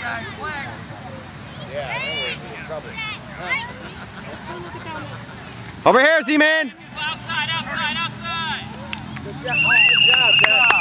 Yeah, we're in trouble. Over here, Z-Man! Outside, outside, outside! Good job, Dad.